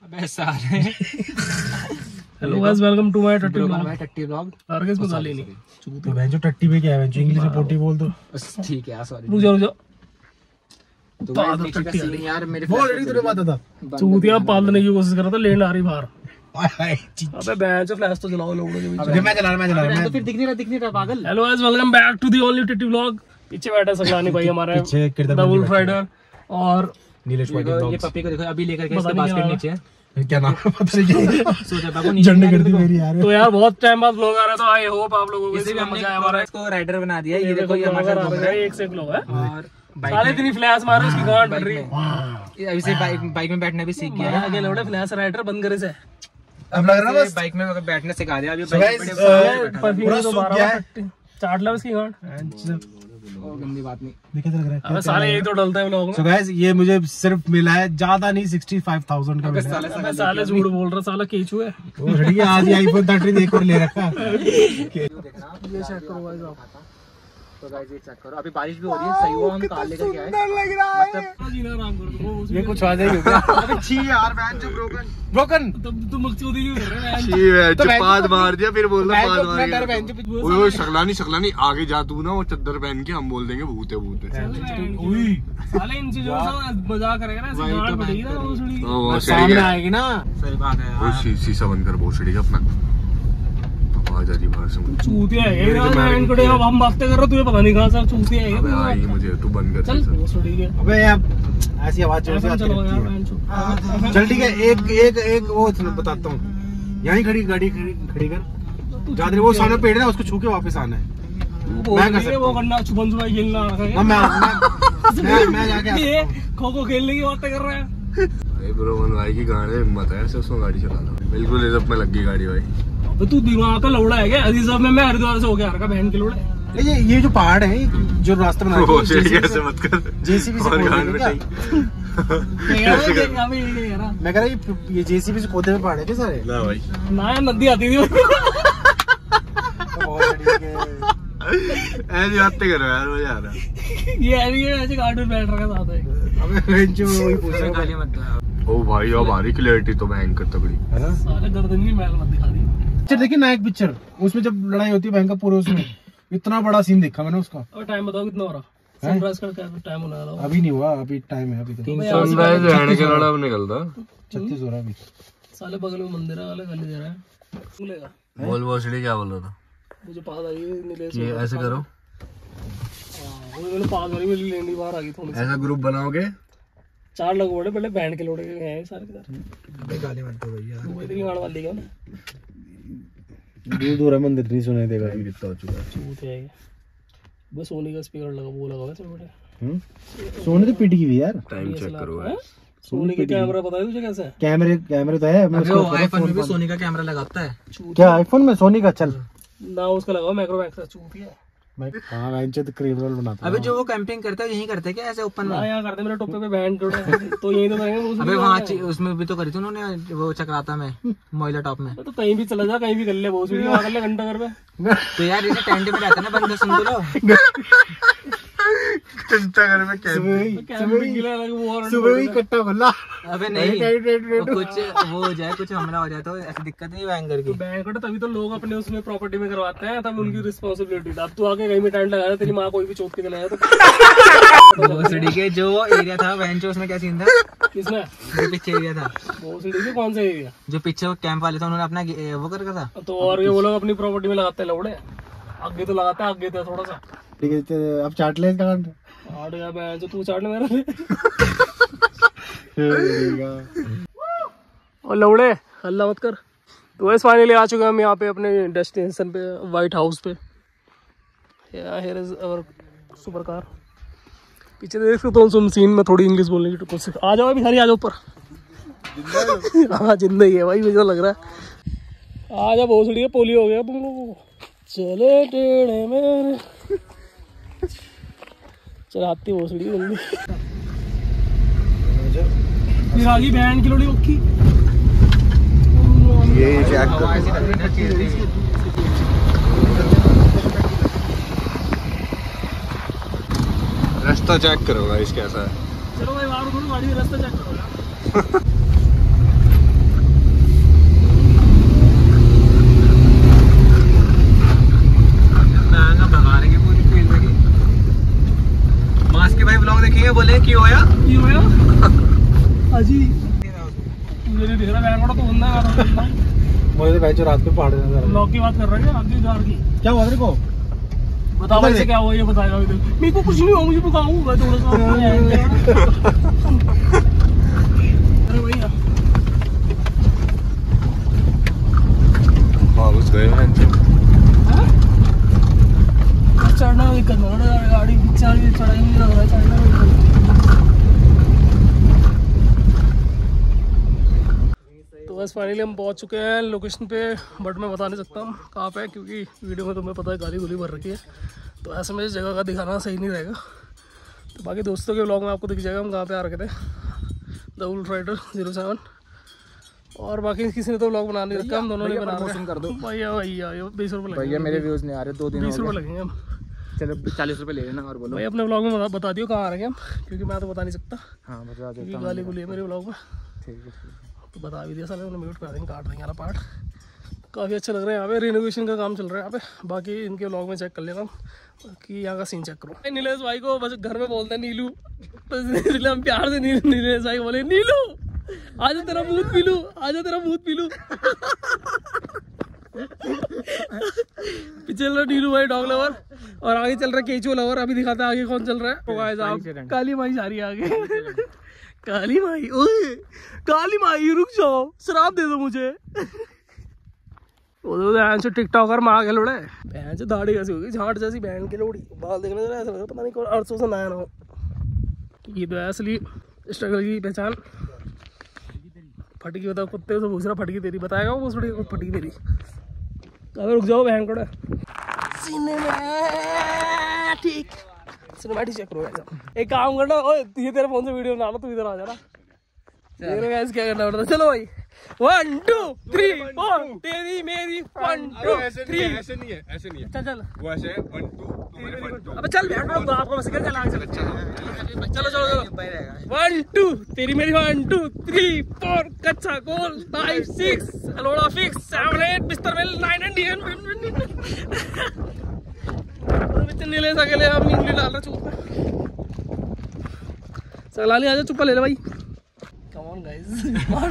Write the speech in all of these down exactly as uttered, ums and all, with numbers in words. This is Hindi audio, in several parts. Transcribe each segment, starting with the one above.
अबे सारे hello guys, welcome to my टट्टी व्लॉग। टट्टी व्लॉग और किस में गाली नहीं तो बहन जो टट्टी पे क्या है, जो इंग्लिश में पोटी बोल दो। ठीक है, सॉरी। रुक जा रुक जा। तो गाइस नीचे का सीन यार मेरे वो ऑलरेडी तुझे पता था। चूतिया पालने की कोशिश कर रहा था, लेन आ रही बाहर। अबे बैंच फ्लैश तो चलाओ लोगों के बीच में। मैं चला रहा मैं चला रहा तो फिर दिख नहीं रहा दिख नहीं रहा पागल। Hello guys, welcome back to the only टट्टी व्लॉग। पीछे बैठा सगलानी भाई हमारा, पीछे किरदार द वुल्फ राइडर और नीलेश भाई ये पप्पी को देखो अभी लेकर के इसके बास्केट नीचे है। क्या नाम है पता नहीं। सोचा बाबू नीचे झंडे कर दी मेरी यार। तो यार बहुत टाइम बाद व्लॉग आ रहा है, तो आई होप आप लोगों को इसे भी इसमें हमने मजा आया। हमारा इसको राइडर बना दिया। ये ये देखो ये हमारा घूम घूम रहा रहा है है, एक से एक लोग है और साले बाइक इतनी फ्लैश मार रहे, उसकी गांड बढ़ रही है। में अभी से बाइक बाइक में बैठना भी सीख गया है। आगे लौड़े फ्लैश राइडर बंद करे से अब लग रहा है बस बाइक में बैठने सिखा दिया। अभी So बाइक guys, पे परफ्यूम तो सूख बारह गया बार है। टट्टी चाट ला इसकी गांड। गंदी बात नहीं। देखे तो लग रहा अबे है। साले एक तो डलता है व्लॉग So में। guys, ये मुझे सिर्फ मिला है, ज्यादा नहीं, सिक्सटी फाइव थाउजेंड का मिला है। अबे साले झूठ बोल रहा, साला केचू है। वो लड़की आज आईफोन थर्टीन एक और ले रखा है। ये चेक करो गाइस आप। तो गाइस ये चेक करो, अभी बारिश भी हो रही है। सही हुआ हम कार लेकर के आए। मतलब जीना आराम कर दो वो ये कुछ आ जाएगी। अबे छी यार बहन जो ब्रोकन ब्रोकन तब तुम मकसूदी क्यों कर रहे हैं? छी है जो पाद मार दिया फिर बोल रहा पाद मार डर दिया। बहन जो ओए ओए शकलानी शकलानी आगे जा तू ना, वो चद्दर पहन के हम बोल देंगे भूत है भूत है। उई साले इन चीजों से मजाक करेगा ना, ऐसे गांड बढ़ेगी ना वो सुनी। तो वो सामने सीढ़ी आएगी ना। सही बात है वो यार। शी- शीशा बंद कर भोसड़ी का अपना। आवाज आ रही बाहर से। चूतिया है ये ना, मैं इनको अब हम बातें कर रहे हो, तुझे पता नहीं कहां से चूतिया है अबे ये। आई मुझे तू बंद कर चल शीशा। वो सुनी के अबे अब ऐसी आवाज जोर से आती चलो यार रहती बहन चो। है। चल ठीक है, एक एक एक वो बताता हूँ। यहीं खड़ी गाड़ी खड़ी खड़ी कर। ज्यादा वो सामने पेड़ है ना, उसको छू के वापस आना है। वो मैं कर बोल सकता वो हूँ। करना, छुपन छुपाई खेलना हाँ, रखा मैं मैं मैं मैं जाके आता ये हूँ। खो खो खेलने की बातें कर रहा है। भाई ब्रो मन भाई की गाड़ी में हिम्मत है ऐसे उसमें गाड़ी चलाना। बिल्कुल रिजर्व में लग गई गाड़ी भाई। अबे तू दिमाग का लौड़ा है क्या? अजीज साहब में मैं हरिद्वार से होके आ रहा बहन के लोड़े। ये ये जो पहाड़ है, जो रास्ता बना भोसड़ी कैसे मत कर। जेसीबी से और खोद गान रहे में क्या? ना मैं कह रहा ये ये जेसीबी से खोदे हुए पहाड़ है क्या सारे? ना भाई यार नदी आती थी। ऐसी बातें करो यार, मजा आ रहा। ये अभी ये ऐसे कार्टून बैठ रखा साथ में। अबे जो वही पूछ रहा हूँ। गाली मत दो। ओ भाई अब आ रही क्लैरिटी तो भयंकर तगड़ी। है ना? साले गर्दन की मैल मत दिखा दी। पिक्चर देखी ना, एक पिक्चर उसमें जब लड़ाई होती है भयंकर पूरे, उसमें इतना बड़ा सीन देखा मैंने उसका। अब टाइम बताओ कितना हो रहा? सनराइज का क्या टाइम होने वाला? अभी नहीं हुआ, अभी टाइम है, अभी तो सनराइज रहने के लड़ा अब निकलता। छत्तीस हो रहा है अभी। साले बगल में मंदिर है, वाले गाली दे रहा है। बोलेगा बोल भोसड़ी क्या बोल रहा था? मुझे पास आई नीलेश। ये ऐसे करो, हाँ, वो मैंने पास वाली मेरी लेंडी बाहर आ गई थोड़ी सी। ऐसा ग्रुप बनाओगे। चार लोग बोले पहले बैंड के लोड़े हैं सारे के सारे। गाली मत दो भैया। वो इतनी गाड़ वाली क्या ना दूर दूर है मंदिर, नहीं सुनाई देगा। कितना हो चुका है? चूत है ये। बस सोनी का स्पीकर लगा, वो लगा वैसे बड़े। हम्म सोने तो पीट की भी यार। टाइम चेक करो हैं? यार। सोनी का कैमरा पता है तुझे कैसा है? कैमरे कैमरे तो है। मैं अबे उसको वो आईफोन में भी सोनी का कैमरा लगाता है। क्या आईफोन में सोनी का? चल ना उसका लगाओ मैक्रोमैक्स का। चूत है मैं हाँ मैं इनसे तो क्रिमिनल बनाता हूँ। अबे जो वो कैंपिंग करता है यही करते हैं क्या ऐसे ओपन ना में? यहाँ करते मेरे टोपे पे बैंड जोड़े तो यही तो करेंगे। वो अबे वहाँ ची- उसमें भी तो करी थी उन्होंने वो चक्राता में मोइला टॉप में। तो कहीं भी चला जा, कहीं भी कर ले, बहुत वीडियो कर ले घंटा घर पे। तो यार इसे टेंट में रहता है ना बंदे, सुन तो लो। घंटा घर में कैसे? सुबह ही कैंप भी गिला अलग वो और सुबह ही कट्टा खोला। अबे नहीं वो कुछ वो हो जाए, कुछ हमला हो जाए तो ऐसी दिक्कत नहीं बैंकर की। बैंक कट तभी तो लोग अपने उसमें प्रॉपर्टी में करवाते हैं, तब उनकी रिस्पॉन्सिबिलिटी। अब तू आके कहीं भी टेंट लगाया, तेरी माँ कोई भी चौक के चलाया तो भोसड़ी के जो एरिया था वैन उसमें क्या सीन था? किसने जो पीछे एरिया था, बहुत सी देखी कौन सा एरिया? जो पीछे वो कैंप वाले थे उन्होंने अपना गे- वो कर रखा था। तो और ये वो लोग अपनी प्रॉपर्टी में लगाते हैं लौड़े। आगे तो लगाता है, आगे तो थोड़ा सा ठीक है, तो अब चाट ले इसका। आठ गया मैं जो तू चाट ले मेरे और लौड़े हल्ला मत कर। तो वैसे फाइनली आ चुके हैं हम यहाँ पे अपने डेस्टिनेशन पे, व्हाइट हाउस पे। Here is our super car. पीछे देख सकते हो तुम सीन में थोड़ी इंग्लिश बोलने की कोशिश। आ जाओ अभी सारी, आ जाओ ऊपर। हाँ जिंदगी है भाई, मुझे लग रहा है। आ जा भोसड़ी का पोलियो हो गया तुम लोगों को। चले टेढ़े मेरे चलाती भोसड़ी जल्दी। फिर आगे बैंड की लोड़ी ओकी। ये चेक करो। रास्ता चेक करो गाइस कैसा है। चलो भाई बाहर थोड़ी गाड़ी में रास्ता चेक करो यार। जी मुझे नहीं दिख रहा बैंगलोर तो बंदा है मुझे तो बैचो रात को पहाड़ में ब्लॉग की बात कर रहे हैं आगे कार की क्या हुआ तेरे को बता भाई से क्या हुआ ये बताएगा अभी तक मेरे को कुछ नहीं हुआ मुझे पकाऊंगा थोड़ा सा अरे भैया हाँ घुस गए हैं चढ़ना भी करना गाड़ी चढ़ाई चढ़ाई नहीं लग रहा है चढ़ना भी बस फाइनली हम पहुंच चुके हैं लोकेशन पे बट मैं बता नहीं सकता हूँ कहाँ पे है क्योंकि वीडियो में तुम्हें पता है गाली गुली भर रखी है तो ऐसे में इस जगह का दिखाना सही नहीं रहेगा। तो बाकी दोस्तों के व्लॉग में आपको दिख जाएगा हम कहाँ पे आ रखे थे the wolf rider zero seven और बाकी किसी ने तो व्लॉग बना नहीं रखा हम दोनों ने बना रहे कर दो भैया भैया बीस रुपये भैया मेरे व्यूज नहीं आ रहे दो दिन बीस रुपये लगेंगे हम चलो चालीस रुपये ले लेना और बोलो भाई अपने व्लॉग में बता, बता दियो कहाँ आ रहे हैं हम क्योंकि मैं तो बता नहीं सकता हाँ बता क्योंकि गाली गुली है मेरे व्लॉग में ठीक है तो बता भी दिया साले उन्हें म्यूट कर देंगे काट देंगे यार पार्ट काफ़ी अच्छा लग रहा है यहाँ पे रिनोवेशन का काम चल रहा है यहाँ पे बाकी इनके व्लॉग में चेक कर लेना कि यहाँ का सीन चेक करो। नीलेश भाई को बस घर में बोलते हैं नीलू तो इसलिए हम प्यार से नील नीलेश भाई बोले नीलू आजा तेरा भूत पी लू आजा तेरा भूत पी लू पीछे चल रहा नीलू भाई डॉग लवर और आगे चल रहा है केचुआ लवर। अभी दिखाते हैं आगे कौन चल रहा है। काली माई जा रही है आगे काली माई ओए काली माई रुक जाओ शराब दे दो मुझे बहन से टिकटॉकर माँ के लोड़े बहन से दाढ़ी कैसी होगी झाट जैसी बहन की लोड़ी बाल देखने से ऐसा लग रहा पता नहीं कौन अरसों से नया ना हो। ये तो है असली स्ट्रगल की पहचान। फटकी बताओ कुत्ते से पूछ रहा फटकी तेरी बताएगा वो थोड़ी फटकी तेरी। अबे रुक जाओ बहन कोड़ा सिनेमैटिक सिनेमैटिक चेक करो एक काम करना ओए ये तेरे फोन से वीडियो बना लो तू इधर आ जा ना तेरे गाइस क्या करना पड़ता चलो भाई वन टू थ्री फोर तेरी मेरी वन टू थ्री ऐसे नहीं है ऐसे नहीं है चल चल वो ऐसे है वन टू अबे चल बैठ रहा हूं आपको बस कर चला चलो चलो चलो वन टू तेरी मेरी वन टू थ्री फोर कच्चा गोल फाइव सिक्स लोड़ा फिक्स सेवन एट बिस्तर वेल नाइन एंड टेन नीले सा के लिए हम इंग्लिश डाल रहे चुप चला ले आजा चुप्पा ले ले भाई कम ऑन गाइस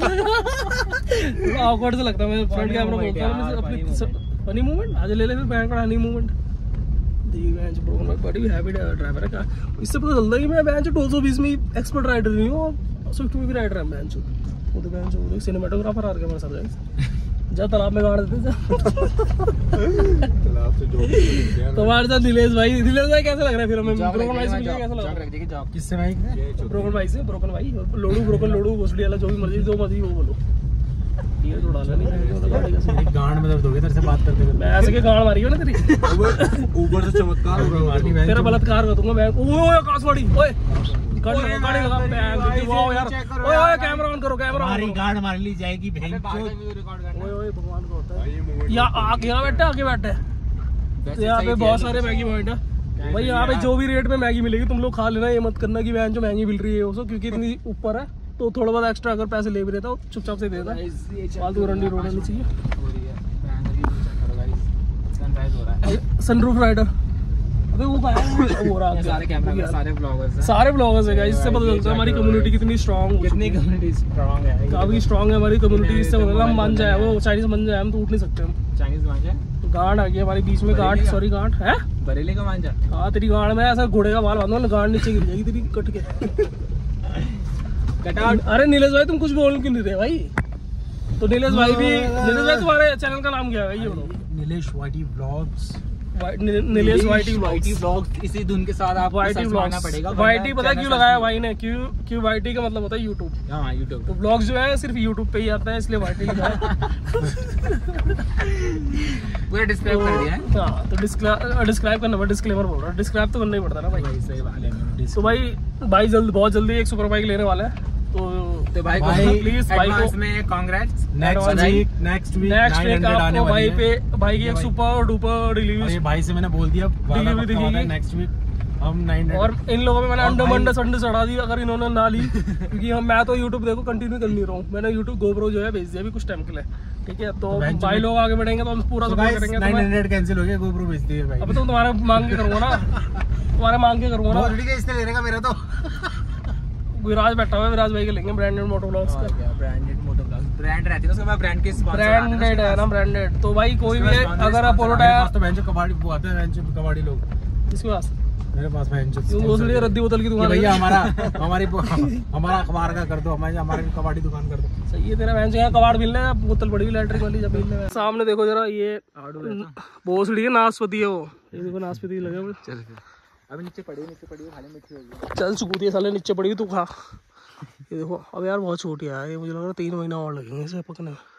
ऑकवर्ड से लगता है मैं फ्रंट कैमरा बोलता हूं अपनी फनी मूवमेंट आज ले ले फिर बैंक का हनी मूवमेंट दी बेंच ब्रो मैं बड़ी हैवी ड्राइवर है का इससे पता चलता है कि मैं बेंच दो सौ बीस में एक्सपर्ट राइडर नहीं हूं स्विफ्ट में भी राइडर है बेंच वो तो बेंच वो सिनेमेटोग्राफर आ गया मेरे साथ गाइस जा तालाब में गाड़ देते तालाब से जो तो हमारे साथ नीलेश भाई नीलेश भाई कैसा लग रहा है फिर हमें ब्रोकन भाई से कैसा लग रहा है किससे भाई ब्रोकन भाई से ब्रोकन भाई लोडू ब्रोकन लोडू घोसड़ी वाला जो भी मर्जी जो मर्जी वो बोलो ये तो डाला नहीं गांड में दर्द हो गया तेरे से बात करते करते मैं ऐसे के गांड मारी हो ना तेरी ऊपर से चमत्कार मारनी मैं तेरा बलात्कार कर दूंगा मैं ओए आकाशवाणी ओए गाड़ी गाड़ी लगा मैं वाओ यार ओए ओए कैमरा ऑन करो कैमरा हमारी गांड मार ली जाएगी बहन ओए ओए भगवान का होता है या आगे यहां बैठे आगे बैठे यहाँ पे बहुत सारे मैगी पॉइंट है भाई यहाँ पे जो भी रेट में मैगी मिलेगी तुम लोग खा लेना ये मत करना कि वैन जो महंगी मिल रही है उसको क्योंकि इतनी ऊपर है तो थोड़ा बहुत एक्स्ट्रा अगर पैसे ले भी रहता हो चुपचाप से देता फालतू रंडी रोड नहीं चाहिए। सनरूफ राइडर अबे वो हो रहा है सारे कैमरा सारे ब्लॉगर्स सारे ब्लॉगर्स है गाइस इससे पता चलता है हमारी कम्युनिटी कितनी स्ट्रांग कितनी कम्युनिटी स्ट्रांग है काफी स्ट्रांग है हमारी कम्युनिटी। इससे पता हम मान जाए वो चाइनीज मान जाए हम तो उठ नहीं सकते हम चाइनीज मान जाए गांड आ गई हमारे बीच में गांड सॉरी गांड है बरेली का मान जा हाँ तेरी गांड में ऐसा घोड़े का बाल बांधो ना गांड नीचे गिर जाएगी तेरी कट के अरे नीलेश भाई तुम कुछ बोल क्यों नहीं रहे भाई तो नीलेश भाई भी नीलेश भाई तुम्हारे चैनल का नाम क्या है ये बताओ Nilesh YT vlogs Nilesh YT YT vlogs इसी धुन के साथ आपको वाईटी व्लॉग्स पड़ेगा वाईटी पता क्यों लगाया भाई ने क्यों क्यों वाईटी का मतलब होता है यूट्यूब हाँ यूट्यूब तो ब्लॉग्स जो है सिर्फ यूट्यूब पे ही आता है इसलिए वाईटी लिखा है पूरा डिस्क्राइब कर दिया है हाँ तो डिस्क्राइब करना पड़ता डिस्क्लेमर बोल रहा है डिस्क्राइब तो करना ही पड़ता है ना भाई सही बात है। तो भाई भाई जल्द बहुत जल्दी एक सुपर बाइक लेने वाला है तो तो भाई प्लीज भाई को में congrats next week next week next week आपको भाई पे भाई की एक सुपर डुपर डिलीवरी भाई से मैंने बोल दिया डिलीवरी दिखेगी नेक्स्ट वीक हम नाइन और इन लोगों में मैंने अंडे मंडे संडे चढ़ा दी अगर इन्होंने ना ली क्योंकि हम मैं तो यूट्यूब देखो कंटिन्यू कर नहीं रहा हूँ मैंने यूट्यूब गोप्रो जो है भेज दिया अभी कुछ टाइम के लिए ठीक है तो भाई लोग आगे बढ़ेंगे तो हम पूरा सपोर्ट करेंगे। नाइन हंड्रेड कैंसिल हो गया गोप्रो भेज दिए भाई अब तो तुम्हारे मांग के करूंगा ना तुम्हारे मांग के करूंगा ना इसने लेने का मेरा तो विराज बैठा हुआ है, विराज भाई के लेंगे ब्रांडेड मोटो ब्लॉग्स का। ब्रांडेड मोटो ब्लॉग्स ब्रांड रहती है उसका, मैं ब्रांड के ब्रांडेड है ना, ब्रांडेड। तो भाई कोई भी है अगर आप अपोलो टायर तो बेंचो कबाड़ी वो आते हैं, बेंचो कबाड़ी लोग किसके पास मेरे पास बेंचो भोसड़ी रद्दी बोतल की दुकान भैया हमारा हमारी हमारा अखबार का कर दो, हमारी हमारी कबाड़ी दुकान कर दो। सही है तेरा बहन यहाँ कबाड़ मिलने बोतल पड़ी हुई इलेक्ट्रिक वाली जब मिलने। सामने देखो जरा ये भोसड़ी है, नाशपति है वो, ये देखो नाशपति लगे हुए। चल अभी नीचे पड़ी नीचे पड़ी खाली मीठी होगी। चल चुकूती साले नीचे पड़ी हुई तू खा। ये देखो अब यार बहुत छोटी है ये, मुझे लग रहा है तीन महीना और लगेंगे इसे पकने में।